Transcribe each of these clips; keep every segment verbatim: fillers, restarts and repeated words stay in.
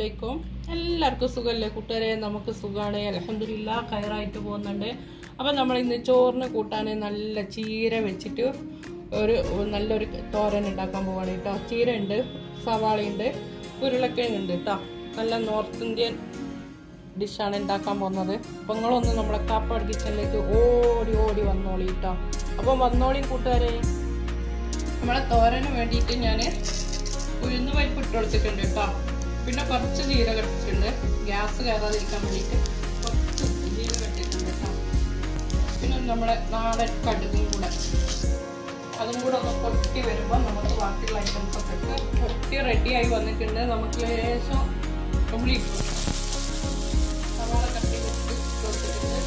അലൈക്കും. എല്ലാവർക്കും സുഖമല്ലേ കൂട്ടുകാരെ? നമുക്ക് സുഖമാണ്, അൽഹംദുലില്ലാ, ഖൈറായിട്ട് പോകുന്നുണ്ട്. അപ്പം നമ്മൾ ഇന്ന് ചോറിന് കൂട്ടാൻ നല്ല ചീര വെച്ചിട്ട് ഒരു നല്ലൊരു തോരൻ ഉണ്ടാക്കാൻ പോവാണ് കേട്ടോ. ചീര ഉണ്ട്, സവാളയുണ്ട്, ഉരുളക്കിഴങ്ങ് ഉണ്ട് കേട്ടോ. നല്ല നോർത്ത് ഇന്ത്യൻ ഡിഷാണ് ഉണ്ടാക്കാൻ പോകുന്നത്. അപ്പം നിങ്ങളൊന്ന് നമ്മളെ കാപ്പാട് കിച്ചണിലേക്ക് ഓടി ഓടി വന്നോളി കേട്ടോ. അപ്പം വന്നോളി കൂട്ടുകാരെ. നമ്മളെ തോരന് വേണ്ടിയിട്ട് ഞാൻ ഉഴുന്ന് പരിപ്പ് ഇട്ട് കൊടുത്തിട്ടുണ്ട് കേട്ടോ. പിന്നെ കുറച്ച് ജീരകം ഇട്ടിട്ടുണ്ട്, ഗ്യാസ് കയറാതിരിക്കാൻ വേണ്ടിയിട്ട് കുറച്ച് ജീരകം ഇട്ടിട്ടുണ്ട് കേട്ടോ. പിന്നെ നമ്മുടെ നാടൻ കടുകും കൂടെ, അതും കൂടെ ഒന്ന് പൊട്ടി വരുമ്പോൾ നമുക്ക് ബാക്കിയുള്ള ഐറ്റംസ് ഒക്കെ ഇട്ട് പൊട്ടി റെഡിയായി വന്നിട്ടുണ്ട്. നമുക്ക് ലേശം ഉള്ളി ഇട്ടു, സവാള കട്ടി വെച്ച് കൊടുത്തിട്ടുണ്ട്.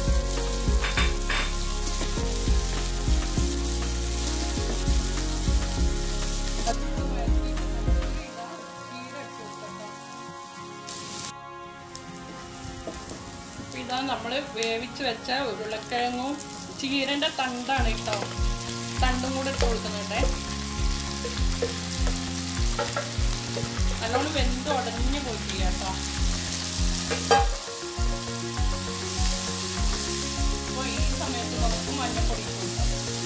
ഇതാ നമ്മൾ വേവിച്ച് വെച്ച ഉരുളക്കിഴങ്ങും ചീരൻ്റെ തണ്ടാണ് കേട്ടോ. തണ്ടും കൂടെ ഇട്ട് കൊടുക്കുന്നുണ്ട്. നല്ലോണം വെന്ത് ഉടഞ്ഞു പോയിട്ടില്ല കേട്ടോ. അപ്പോൾ ഈ സമയത്ത് നമുക്ക് മഞ്ഞപ്പൊടി കൊടുക്കാം.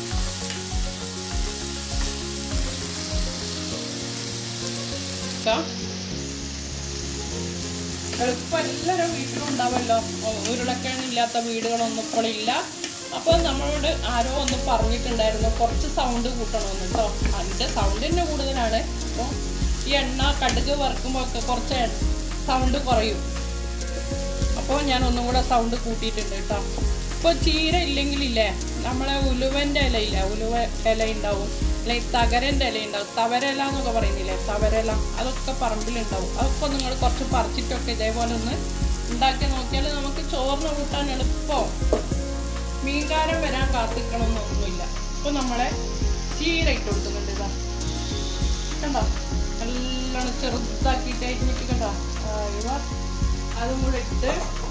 എളുപ്പം എല്ലാവരും വീട്ടിലും ഉണ്ടാവുമല്ലോ, ഉരുളക്കിഴങ്ങില്ലാത്ത വീടുകളൊന്നും ഇപ്പോൾ ഇല്ല. അപ്പോൾ നമ്മളോട് ആരോ ഒന്ന് പറഞ്ഞിട്ടുണ്ടായിരുന്നു കുറച്ച് സൗണ്ട് കൂട്ടണമെന്ന് കേട്ടോ. അതിൻ്റെ സൗണ്ട് തന്നെ കൂടുതലാണ്. അപ്പോൾ ഈ എണ്ണ കടുക് വറുക്കുമ്പോൾ ഒക്കെ കുറച്ച് സൗണ്ട് കുറയും. അപ്പോൾ ഞാൻ ഒന്നും കൂടെ സൗണ്ട് കൂട്ടിയിട്ടുണ്ട് കേട്ടോ. ഇപ്പോൾ ചീര ഇല്ലെങ്കിലില്ലേ, നമ്മളെ ഉലുവൻ്റെ ഇലയില്ല, ഉലുവ ഇല ഉണ്ടാവും, അല്ലെങ്കിൽ തകരൻ്റെ ഇല ഉണ്ടാവും, തവരല എന്നൊക്കെ പറയുന്നില്ലേ, തവരല, അതൊക്കെ പറമ്പിലുണ്ടാവും. അതൊക്കെ നിങ്ങൾ കുറച്ച് പറിച്ചിട്ടൊക്കെ ഇതേപോലെ ഒന്ന് ഉണ്ടാക്കി നോക്കിയാൽ നമുക്ക് ചോറിന് കൂട്ടാൻ എളുപ്പവും. മീൻകാരം വരാൻ കാത്തിക്കണമെന്നൊന്നുമില്ല. ഇപ്പോൾ നമ്മളെ ചീര ഇട്ട് കൊടുക്കുന്നുണ്ട്. ഇതാ കണ്ടോ, നല്ലോണം ചെറുതാക്കിയിട്ട് അരിഞ്ഞിട്ട് കണ്ടോ. ഇവ അതും കൂടെ ഇട്ട്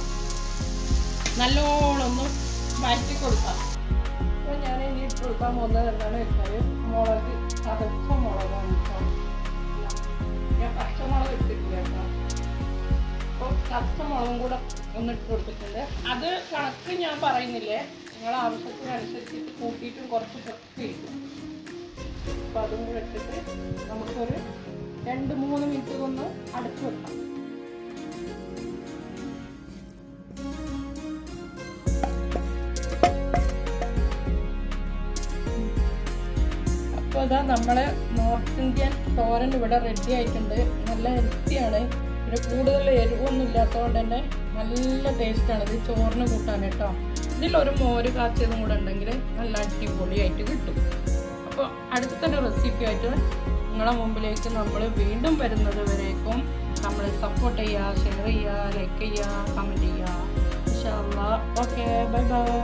നല്ലോണം ഒന്ന് മാറ്റി കൊടുക്കാം. അപ്പോൾ ഞാൻ ഇനി ഇട്ട് കൊടുക്കാൻ പോകുന്നത് എന്താണ് വെച്ചാൽ മുളക്, ചതച്ച മുളകാണ് കേട്ടോ. ഞാൻ പച്ചമുളക് ഇട്ടിട്ടില്ല കേട്ടോ. അപ്പോൾ പച്ചമുളകും കൂടെ ഒന്ന് ഇട്ട് കൊടുത്തിട്ടുണ്ട്. അത് കണക്ക് ഞാൻ പറയുന്നില്ലേ, നിങ്ങളെ ആവശ്യത്തിനനുസരിച്ചിട്ട് കൂട്ടിയിട്ടും കുറച്ച് പൊട്ടി. അപ്പോൾ അതും കൂടെ ഇട്ടിട്ട് നമുക്കൊരു രണ്ട് മൂന്ന് മിനിറ്റ് ഒന്ന് അടച്ചു വെക്കാം. അപ്പോൾ ഇതാ നമ്മളെ നോർത്ത് ഇന്ത്യൻ തോരൻ ഇവിടെ റെഡി ആയിട്ടുണ്ട്. നല്ല ഹെൽത്തിയാണ്, പിന്നെ കൂടുതൽ എരിവൊന്നും ഇല്ലാത്തതുകൊണ്ട് തന്നെ നല്ല ടേസ്റ്റാണ് ഇത് ചോറിന് കൂട്ടാൻ കേട്ടോ. ഇതിലൊരു മോര് കാച്ചിയതും കൂടെ ഉണ്ടെങ്കിൽ നല്ല അടിപൊളിയായിട്ട് കിട്ടും. അപ്പോൾ അടുത്തൊരു റെസിപ്പി ആയിട്ട് നിങ്ങളെ മുമ്പിലേക്ക് നമ്മൾ വീണ്ടും വരുന്നത് വരേക്കും നമ്മൾ സപ്പോർട്ട് ചെയ്യുക, ഷെയർ ചെയ്യുക, ലൈക്ക് ചെയ്യുക, കമൻറ്റ് ചെയ്യുക. ഇൻഷാ അല്ലാഹ്. Okay, bye bye.